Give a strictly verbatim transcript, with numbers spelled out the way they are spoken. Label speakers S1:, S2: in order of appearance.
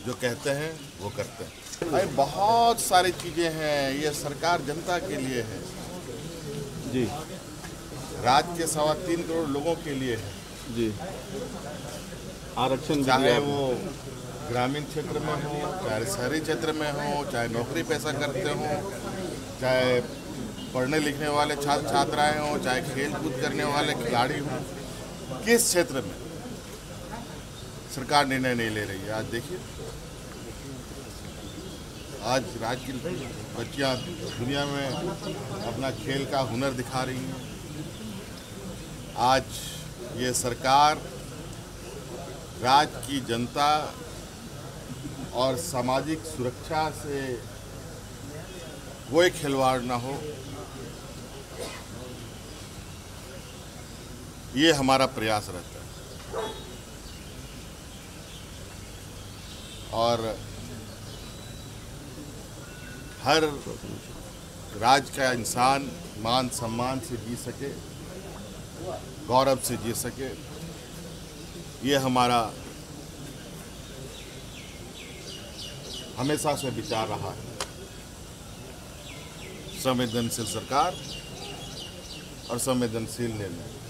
S1: जो कहते हैं वो करते हैं। भाई बहुत सारी चीज़ें हैं, ये सरकार जनता के लिए है
S2: जी
S1: राज्य के सवा तीन करोड़ लोगों के लिए है
S2: जी। आरक्षण
S1: चाहे वो ग्रामीण क्षेत्र में हो, चाहे शहरी क्षेत्र में हो, चाहे नौकरी पैसा करते हो, चाहे पढ़ने लिखने वाले छात्र छात्राएं हों, चाहे खेल कूद करने वाले खिलाड़ी हों, किस क्षेत्र में सरकार निर्णय नहीं ले रही है। आज देखिए, आज राज्य की बच्चियां दुनिया में अपना खेल का हुनर दिखा रही हैं। आज ये सरकार राज्य की जनता और सामाजिक सुरक्षा से कोई खिलवाड़ ना हो, ये हमारा प्रयास रहता है। और हर राज्य का इंसान मान सम्मान से जी सके, गौरव से जी सके, ये हमारा हमेशा से विचार रहा है। संवेदनशील सरकार और संवेदनशील निर्णय।